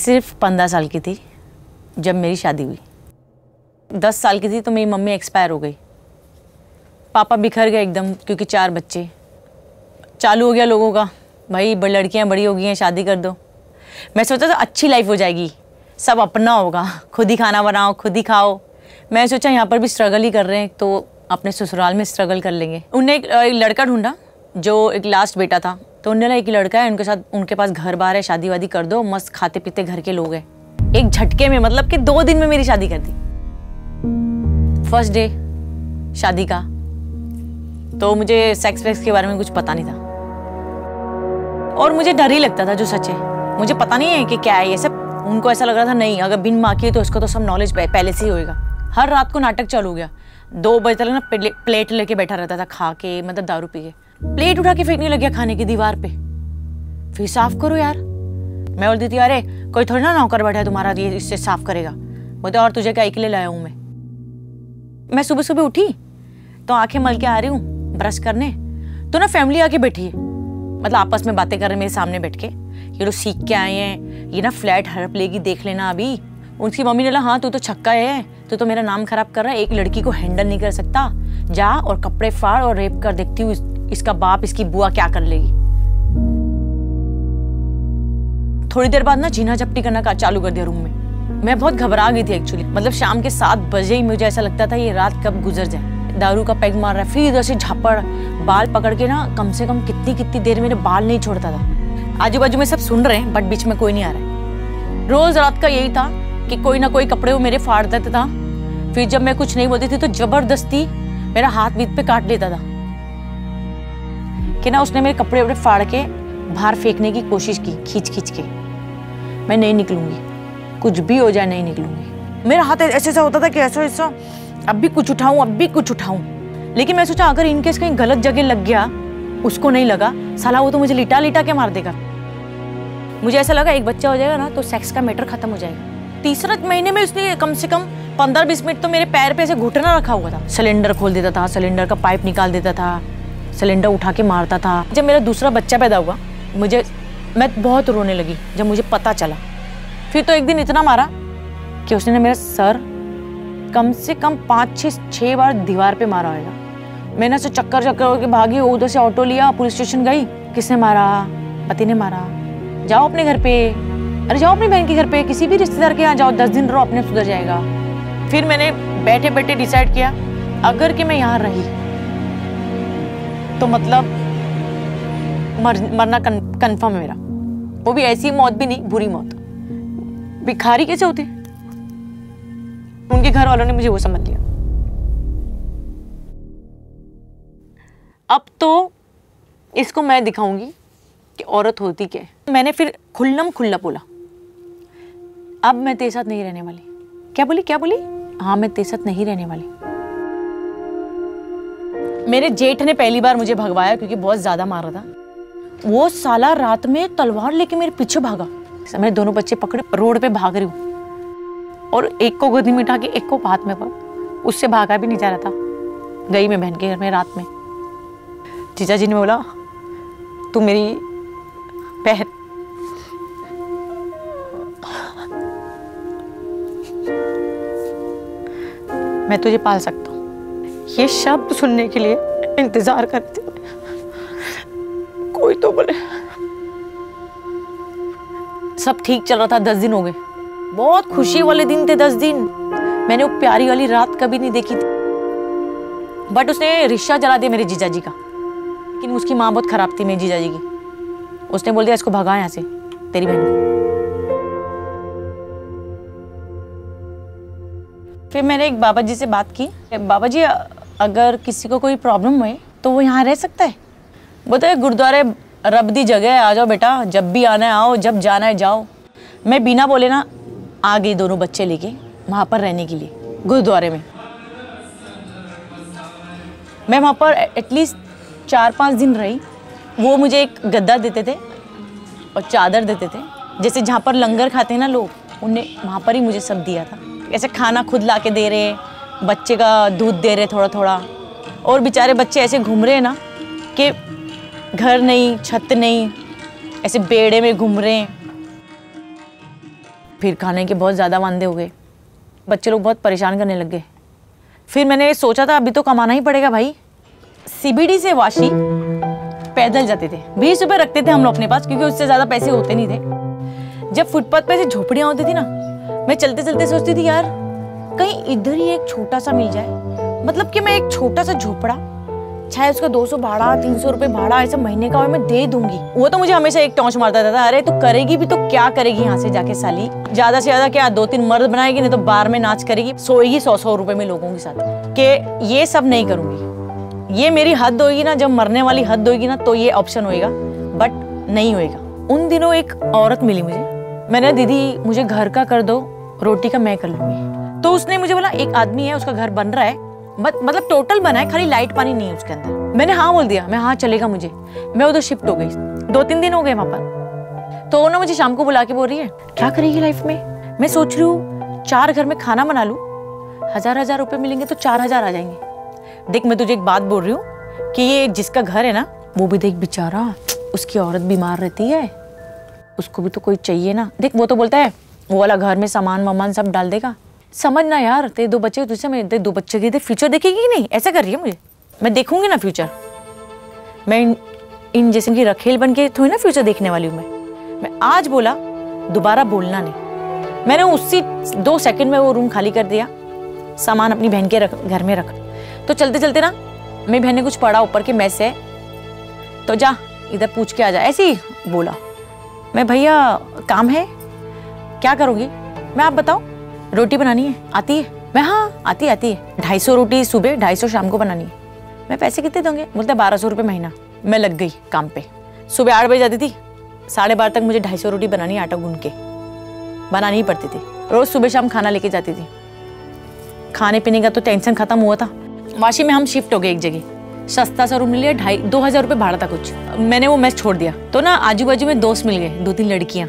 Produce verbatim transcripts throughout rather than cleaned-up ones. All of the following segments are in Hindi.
सिर्फ पंद्रह साल की थी जब मेरी शादी हुई। दस साल की थी तो मेरी मम्मी एक्सपायर हो गई। पापा बिखर गए एकदम, क्योंकि चार बच्चे। चालू हो गया लोगों का, भाई लड़कियां बड़ी हो गई हैं, शादी कर दो। मैं सोचा था अच्छी लाइफ हो जाएगी, सब अपना होगा, खुद ही खाना बनाओ, खुद ही खाओ। मैं सोचा यहाँ पर भी स्ट्रगल ही कर रहे हैं तो अपने ससुराल में स्ट्रगल कर लेंगे। उनने एक, एक लड़का ढूंढा जो एक लास्ट बेटा था, तो उन्होंने एक लड़का है, उनके साथ उनके पास घर बार है, शादी वादी कर दो, मस्त खाते पीते घर के लोग हैं। एक झटके में, मतलब कि दो दिन में मेरी शादी कर दी। फर्स्ट डे शादी का, तो मुझे सेक्स वेक्स के बारे में कुछ पता नहीं था और मुझे डर ही लगता था, जो सच है। मुझे पता नहीं है कि क्या है ये सब। उनको ऐसा लग रहा था नहीं, अगर बिन माँ की है तो उसको तो सब नॉलेज पहले से ही होएगा। हर रात को नाटक चालू हो गया। दो बजे तक ना प्ले, प्लेट लेके बैठा रहता था खा के, मतलब दारू पी के। प्लेट उठा के फेंकने लग गया खाने की दीवार पे। फिर साफ करो यार। मैं बोलती थी अरे कोई थोड़ी ना नौकर बैठा है तुम्हारा, ये इससे साफ करेगा। बोलते और तुझे क्या के लिए लाया हूँ मैं। मैं सुबह सुबह उठी तो आंखें मल के आ रही हूँ ब्रश करने, तो ना फैमिली आके बैठी है, मतलब आपस में बातें कर रहे मेरे सामने बैठ के। ये लोग सीख के आए हैं, ये ना फ्लैट हड़प लेगी, देख लेना अभी। उनकी मम्मी ने बोला हाँ तू तो छक्का है, तू तो मेरा नाम खराब कर रहा है, एक लड़की को हैंडल नहीं कर सकता, जा और कपड़े फाड़ और रेप कर, देखती हूँ इस, इसका बाप इसकी बुआ क्या कर लेगी। थोड़ी देर बाद ना जीना झपटी करना का चालू कर दिया रूम में। मैं बहुत घबरा गई थी एक्चुअली, मतलब शाम के सात बजे ही मुझे ऐसा लगता था ये रात कब गुजर जाए। दारू का पैग मार रहा है, फिर इधर से झापड़, बाल पकड़ के ना कम से कम कितनी कितनी देर मेरे बाल नहीं छोड़ता था। आजू बाजू में सब सुन रहे हैं बट बीच में कोई नहीं आ रहा है। रोज रात का यही था कि कोई ना कोई कपड़े वो मेरे फाड़ देता था। फिर जब मैं कुछ नहीं बोलती थी तो जबरदस्ती मेरा हाथ बीत पे काट लेता था कि ना उसने मेरे कपड़े वपड़े फाड़ के बाहर फेंकने की कोशिश की, खींच खींच के। मैं नहीं निकलूंगी, कुछ भी हो जाए नहीं निकलूंगी। मेरा हाथ ऐसे ऐसा होता था कि ऐसा ऐसा अब भी कुछ उठाऊं, अब भी कुछ उठाऊं। लेकिन मैं सोचा अगर इनकेस कहीं गलत जगह लग गया, उसको नहीं लगा, साला वो तो मुझे लिटा लिटा के मार देगा। मुझे ऐसा लगा एक बच्चा हो जाएगा ना तो सेक्स का मैटर खत्म हो जाएगा। तीसरे महीने में उसने कम से कम पंद्रह बीस मिनट तो मेरे पैर पे ऐसे घुटना रखा हुआ था। सिलेंडर खोल देता था, सिलेंडर का पाइप निकाल देता था, सिलेंडर उठा के मारता था। जब मेरा दूसरा बच्चा पैदा हुआ मुझे मैं बहुत रोने लगी जब मुझे पता चला। फिर तो एक दिन इतना मारा कि उसने मेरा सर कम से कम पाँच छः छः बार दीवार पे मारा होगा। मैंने ऐसे चक्कर चक्कर होकर भागी, उधर से ऑटो लिया, पुलिस स्टेशन गई। किसने मारा? पति ने मारा। जाओ अपने घर पे, अरे जाओ अपनी बहन के घर पे, किसी भी रिश्तेदार के यहाँ जाओ, दस दिन रहो, अपने सुधर जाएगा। फिर मैंने बैठे बैठे डिसाइड किया अगर कि मैं यहाँ रही तो मतलब मर, मरना कन्फर्म है मेरा। वो भी ऐसी मौत भी नहीं, बुरी मौत। भिखारी कैसे होते? उनके घर वालों ने मुझे वो समझ लिया। अब तो इसको मैं दिखाऊंगी कि औरत होती क्या है। मैंने फिर खुल्लम खुल्ला बोला अब मैं तेरे साथ नहीं रहने वाली। क्या बोली क्या बोली? हाँ मैं तेरे साथ नहीं रहने वाली। मेरे जेठ ने पहली बार मुझे भगवाया क्योंकि बहुत ज्यादा मारा था। वो साला रात में तलवार लेके मेरे पीछे भागा। मैंने दोनों बच्चे पकड़े, रोड पे भाग रही हूँ और एक को गोदी में उठा के एक को हाथ में पकड़, उससे भागा भी नहीं जा रहा था। गई मैं बहन के घर में रात में। जीजा जी ने बोला तू मेरी बहन, मैं तुझे पाल सकता हूँ। ये शब्द सुनने के लिए इंतजार करती कोई तो बोले। सब ठीक चल रहा था, दस दिन हो गए, बहुत खुशी वाले दिन थे दस दिन। मैंने वो प्यारी वाली रात कभी नहीं देखी थी। बट उसने रिश्ता जला दिया मेरे जीजा जी का। लेकिन उसकी माँ बहुत खराब थी मेरी जीजा जी की। उसने बोल दिया इसको भगा यहाँ से, तेरी बहन को। फिर मैंने एक बाबा जी से बात की, बाबा जी अगर किसी को कोई प्रॉब्लम हुए तो वो यहाँ रह सकता है? बोलते गुरुद्वारे रब दी जगह है, आ जाओ बेटा, जब भी आना है आओ, जब जाना है जाओ। मैं बिना बोले ना आ गई दोनों बच्चे लेके वहाँ पर रहने के लिए गुरुद्वारे में। मैं वहाँ पर एटलीस्ट चार पाँच दिन रही। वो मुझे एक गद्दा देते थे और चादर देते थे, जैसे जहाँ पर लंगर खाते हैं ना लोग, उन्हें वहाँ पर ही मुझे सब दिया था। ऐसे खाना खुद ला के दे रहे, बच्चे का दूध दे रहे थोड़ा थोड़ा। और बेचारे बच्चे ऐसे घूम रहे हैं ना कि घर नहीं, छत नहीं, ऐसे बेड़े में घूम रहे हैं। फिर खाने के बहुत ज़्यादा वांदे हो गए, बच्चे लोग बहुत परेशान करने लग गए। फिर मैंने सोचा था अभी तो कमाना ही पड़ेगा भाई। सीबीडी से वाशी पैदल जाते थे, बीस रुपए रखते थे हम लोग अपने पास, क्योंकि उससे ज़्यादा पैसे होते नहीं थे। जब फुटपाथ पे से झोपड़ियाँ होती थी ना, मैं चलते चलते सोचती थी यार कहीं इधर ही एक छोटा सा मिल जाए, मतलब कि मैं एक छोटा सा झोपड़ा, चाहे उसका दो सौ भाड़ा तीन सौ रुपए भाड़ा ऐसा महीने का हो, मैं दे दूंगी। वो तो मुझे हमेशा एक टॉन्च मारता था, अरे तू करेगी भी तो क्या करेगी यहाँ से जाके साली, ज्यादा से ज्यादा क्या दो तीन मर्द बनाएगी, नहीं तो बार में नाच करेगी, सोएगी सौ सौ रुपए में लोगों के साथ। कि ये सब नहीं करूंगी, ये मेरी हद होगी ना, जब मरने वाली हद होगी ना तो ये ऑप्शन होएगा, बट नहीं होएगा। उन दिनों एक औरत मिली मुझे, मैंने दीदी मुझे घर का कर दो, रोटी का मैं कर लूंगी। तो उसने मुझे बोला एक आदमी है उसका घर बन रहा है, मतलब टोटल बना है, खाली लाइट पानी नहीं है उसके अंदर। मैंने हाँ बोल दिया, मैं हाँ चलेगा मुझे। मैं उधर शिफ्ट हो गई, दो तीन दिन हो गए वहां पर। तो ना मुझे शाम को बुला के बोल रही है क्या करेगी लाइफ में। मैं सोच रही हूँ चार घर में खाना बना लूँ, हजार हजार रुपए मिलेंगे तो चार हजार आ जाएंगे। देख मैं तुझे एक बात बोल रही हूँ कि ये जिसका घर है ना, वो भी देख बेचारा, उसकी औरत बीमार रहती है, उसको भी तो कोई चाहिए ना। देख वो तो बोलता है वो वाला घर में सामान वामान सब डाल देगा, समझना यार तेरे दो बच्चे, तुझसे मैं दो बच्चे के फ्यूचर देखेगी कि नहीं, ऐसा कर रही है मुझे। मैं देखूंगी ना फ्यूचर, मैं इन, इन जैसे की रखेल बन के थोड़ी ना फ्यूचर देखने वाली हूँ। मैं मैं आज बोला दोबारा बोलना नहीं। मैंने उसी दो सेकंड में वो रूम खाली कर दिया, सामान अपनी बहन के रख घर में रख। तो चलते चलते ना मेरी बहन ने कुछ पढ़ा ऊपर के मैस से, तो जा इधर पूछ के आ जा, ऐसे ही बोला। मैं भैया काम है, क्या करोगी। मैं आप बताओ, रोटी बनानी है, आती है। मैं हाँ आती आती है, ढाई सौ रोटी सुबह ढाई सौ शाम को बनानी है। मैं पैसे कितने दूंगे, बोलते बारह सौ रुपये महीना। मैं लग गई काम पे, सुबह आठ बजे जाती थी, साढ़े बारह तक मुझे ढाई सौ रोटी बनानी, आटा गूंद के बनानी ही पड़ती थी। रोज सुबह शाम खाना लेके जाती थी, खाने पीने का तो टेंशन खत्म हुआ था। वाशी में हम शिफ्ट हो गए एक जगह, सस्ता सा रूम लिया, ढाई दो हजार रुपये भाड़ा था कुछ। मैंने वो मैस छोड़ दिया, तो ना आजू बाजू में दोस्त मिल गए, दो तीन लड़कियां,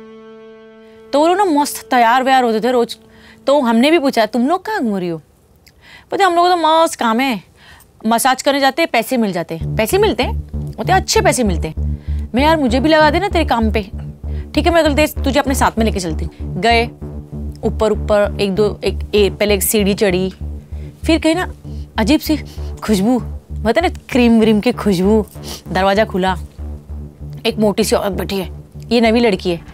तो वो लोग ना मस्त तैयार व्यार होते थे रोज। तो हमने भी पूछा तुम लोग कहाँ घूम रही हो, बोलते हम लोग तो मस्त काम है, मसाज करने जाते हैं, पैसे मिल जाते हैं। पैसे मिलते हैं, बोलते अच्छे पैसे मिलते हैं। मैं यार मुझे भी लगा देना तेरे काम पे, ठीक है मैं गलती तुझे अपने साथ में लेके चलती। गए ऊपर ऊपर एक दो एक, एक पहले एक सीढ़ी चढ़ी, फिर कहीं ना अजीब सी खुशबू, बोलते ना क्रीम व्रीम की खुशबू। दरवाजा खुला, एक मोटी सी औरत बैठी है, ये नवी लड़की है,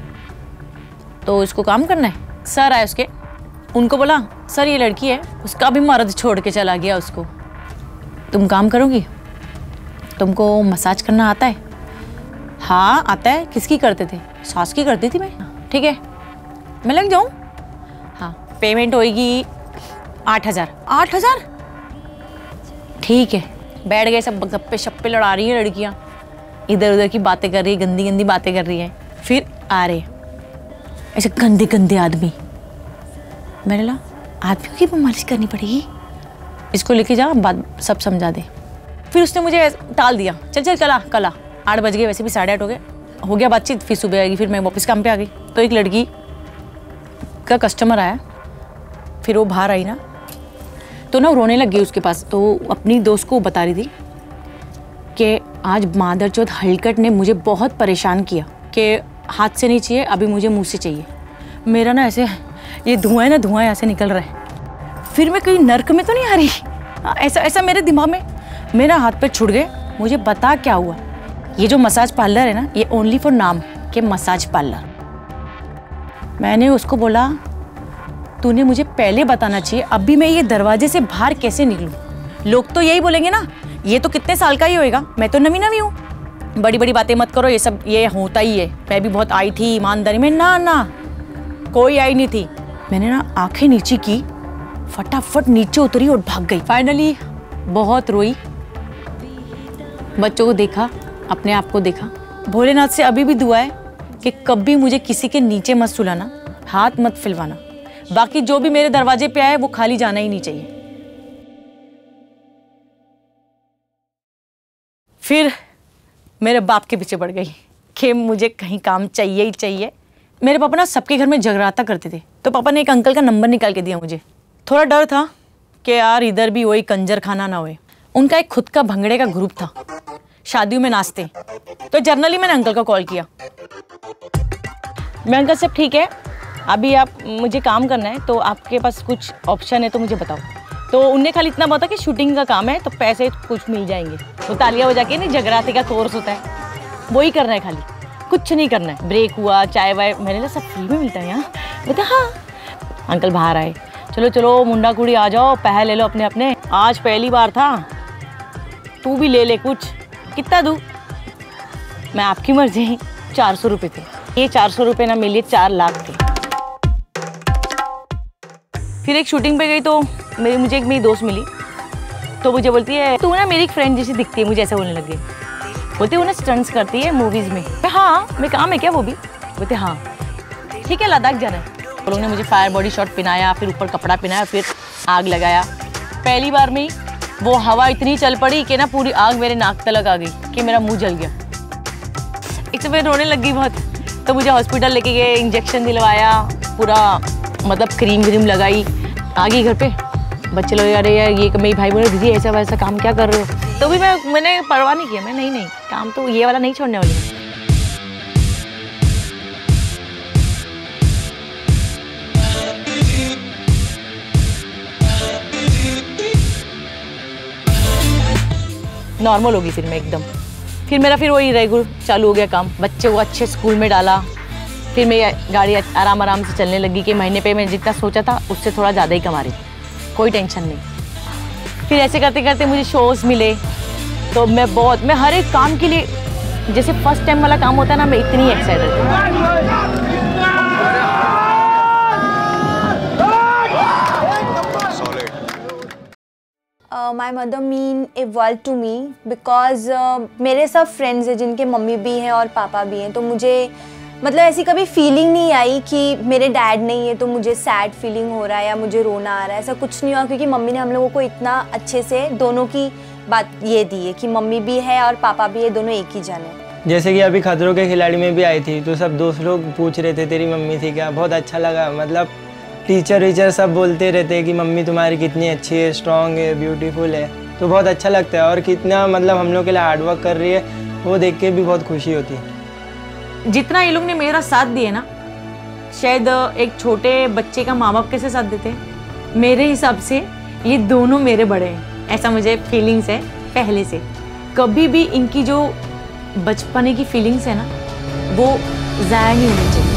तो इसको काम करना है। सर आए उसके, उनको बोला सर ये लड़की है, उसका भी मर्द छोड़ के चला गया उसको, तुम काम करोगी, तुमको मसाज करना आता है। हाँ आता है। किसकी करते थे, सास की करती थी मैं। ठीक है मैं लग जाऊँ। हाँ पेमेंट होएगी आठ हजार। आठ हजार ठीक है। बैठ गए सब, गप्पे शप्पे लड़ा रही हैं लड़कियाँ, इधर उधर की बातें कर रही है, गंदी गंदी बातें कर रही है। फिर आ रहे ऐसे गंदे गंदे आदमी। मैंने ला आदमियों की मालिश करनी पड़ेगी, इसको लेके जा बात सब समझा दे। फिर उसने मुझे टाल दिया, चल चल कला कला। आठ बज गए, वैसे भी साढ़े आठ हो गए, हो गया बातचीत। फिर सुबह आएगी, फिर मैं वापस काम पे आ गई। तो एक लड़की का कस्टमर आया, फिर वो बाहर आई ना, तो ना रोने लग गई उसके पास। तो अपनी दोस्त को बता रही थी कि आज मादरचोद हलकट ने मुझे बहुत परेशान किया, कि हाथ से नहीं चाहिए, अभी मुझे मुंह से चाहिए। मेरा ना ऐसे ये धुआं है ना, धुआं ऐसे निकल रहा है। फिर मैं कहीं नर्क में तो नहीं आ रही, ऐसा ऐसा मेरे दिमाग में, मेरा हाथ पे छुट गए। मुझे बता क्या हुआ, ये जो मसाज पार्लर है ना, ये ओनली फॉर नाम के मसाज पार्लर। मैंने उसको बोला तूने मुझे पहले बताना चाहिए, अभी मैं ये दरवाजे से बाहर कैसे निकलूं। लोग तो यही बोलेंगे ना, ये तो कितने साल का ही होएगा, मैं तो नवी नवी हूँ, बड़ी बड़ी बातें मत करो, ये सब ये होता ही है। मैं भी बहुत आई थी ईमानदारी में, ना ना कोई आई नहीं थी। मैंने ना आंखें नीचे की, फटाफट नीचे उतरी और भाग गई। फाइनली बहुत रोई, बच्चों को देखा, अपने आप को देखा। भोलेनाथ से अभी भी दुआ है कि कभी मुझे किसी के नीचे मत सुलाना, हाथ मत फिलवाना। बाकी जो भी मेरे दरवाजे पे आए वो खाली जाना ही नहीं चाहिए। फिर मेरे बाप के पीछे पड़ गई कि मुझे कहीं काम चाहिए ही चाहिए। मेरे पापा ना सबके घर में जगराता करते थे, तो पापा ने एक अंकल का नंबर निकाल के दिया मुझे। थोड़ा डर था कि यार इधर भी वही कंजर खाना ना होए। उनका एक खुद का भंगड़े का ग्रुप था, शादियों में नाचते, तो जर्नली मैंने अंकल को कॉल किया। मैं अंकल साहब ठीक है, अभी आप मुझे काम करना है तो आपके पास कुछ ऑप्शन है तो मुझे बताओ। तो उनने खाली इतना बोला कि शूटिंग का काम है तो पैसे कुछ मिल जाएंगे। तो तालियां बजा के नहीं जगराते का कोर्स होता है वही करना है, खाली कुछ नहीं करना है। ब्रेक हुआ चाय वाय मेरे लिए सब फ्री में मिलता है यहाँ। बोलते हाँ अंकल बाहर आए, चलो चलो मुंडा कुड़ी आ जाओ, पैसे ले लो अपने अपने। आज पहली बार था, तू भी ले ले कुछ। कितना दूँ? मैं आपकी मर्जी। चार सौ रुपये थे ये, चार सौ रुपये ना मिले चार लाख थे। फिर एक शूटिंग पे गई तो मेरी मुझे एक मेरी दोस्त मिली तो मुझे बोलती है तू ना मेरी एक फ्रेंड जैसी दिखती है, मुझे ऐसा बोलने लग गई। बोलते वो ना स्टंट्स करती है मूवीज़ में। हाँ मैं काम है क्या वो भी? बोलते हाँ ठीक है लद्दाख जाना है। तो लोगों ने मुझे फायर बॉडी शॉट पहनाया, फिर ऊपर कपड़ा पहनाया, फिर आग लगाया। पहली बार में ही वो हवा इतनी चल पड़ी कि ना पूरी आग मेरे नाक तलक आ गई कि मेरा मुंह जल गया। एक तो मैं रोने लग गई बहुत, तो मुझे हॉस्पिटल लेके गए, इंजेक्शन दिलवाया, पूरा मतलब क्रीम व्रीम लगाई। आ गई घर पे, बच्चे लोग अरे यार ये मेरी भाई बोले दीदी ऐसा वैसा काम क्या कर रहे हो? तो भी मैं मैंने परवाह नहीं किया। मैं नहीं नहीं काम तो ये वाला नहीं छोड़ने वाली। नॉर्मल होगी फिर मैं एकदम। फिर मेरा फिर वही रेगुलर चालू हो गया काम। बच्चे को अच्छे स्कूल में डाला, फिर मेरी गाड़ी आराम आराम से चलने लगी कि महीने पे मैं जितना सोचा था उससे थोड़ा ज़्यादा ही कमा रही, कोई टेंशन नहीं। फिर ऐसे करते करते मुझे शोज़ मिले तो मैं बहुत मैं हर एक काम के लिए, जैसे फर्स्ट टाइम वाला काम होता है ना, मैं इतनी एक्साइटेड थी। My mother mean a world to me because मेरे सब फ्रेंड्स हैं जिनके मम्मी भी हैं और पापा भी हैं, तो मुझे मतलब ऐसी कभी फीलिंग नहीं आई कि मेरे डैड नहीं है तो मुझे सैड फीलिंग हो रहा है या मुझे रोना आ रहा है। ऐसा कुछ नहीं हुआ क्योंकि मम्मी ने हम लोगों को इतना अच्छे से दोनों की बात ये दी है कि मम्मी भी है और पापा भी है, दोनों एक ही जन है। जैसे कि अभी खतरों के खिलाड़ी में भी आई थी तो सब दोस्त लोग पूछ रहे थे तेरी मम्मी थी क्या, बहुत अच्छा लगा। मतलब टीचर वीचर सब बोलते रहते हैं कि मम्मी तुम्हारी कितनी अच्छी है, स्ट्रॉन्ग है, ब्यूटीफुल है, तो बहुत अच्छा लगता है। और कितना मतलब हम लोग के लिए हार्डवर्क कर रही है वो देख के भी बहुत खुशी होती है। जितना ये लोग ने मेरा साथ दिया ना, शायद एक छोटे बच्चे का माँ बाप कैसे साथ देते हैं, मेरे हिसाब से ये दोनों मेरे बड़े हैं, ऐसा मुझे फीलिंग्स है पहले से। कभी भी इनकी जो बचपने की फीलिंग्स है ना वो ज़ाया नहीं होनी चाहिए।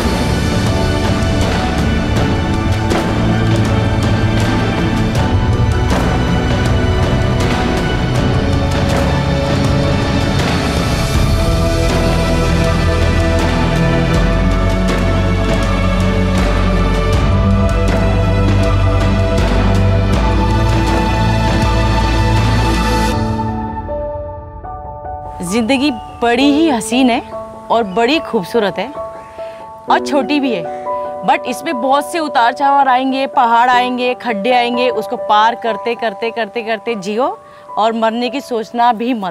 जिंदगी बड़ी ही हसीन है और बड़ी खूबसूरत है और छोटी भी है, बट इसमें बहुत से उतार चढ़ाव आएंगे, पहाड़ आएंगे, खड्डे आएंगे, उसको पार करते करते करते करते जियो और मरने की सोचना भी मत।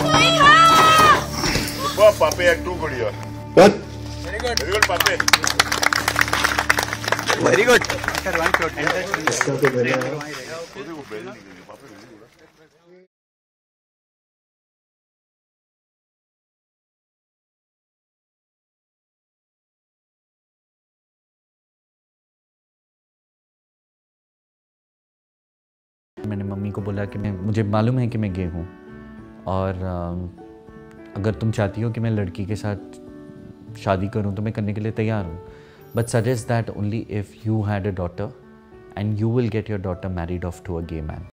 पापे एक टू गुड़िया what very good very good पापे वेरी गुड इसका तो बढ़िया मैंने मम्मी को बोला कि मैं मुझे मालूम है कि मैं गे हूँ और अगर तुम चाहती हो कि मैं लड़की के साथ शादी करूँ तो मैं करने के लिए तैयार हूँ, but suggest that only if you had a daughter and you will get your daughter married off to a gay man.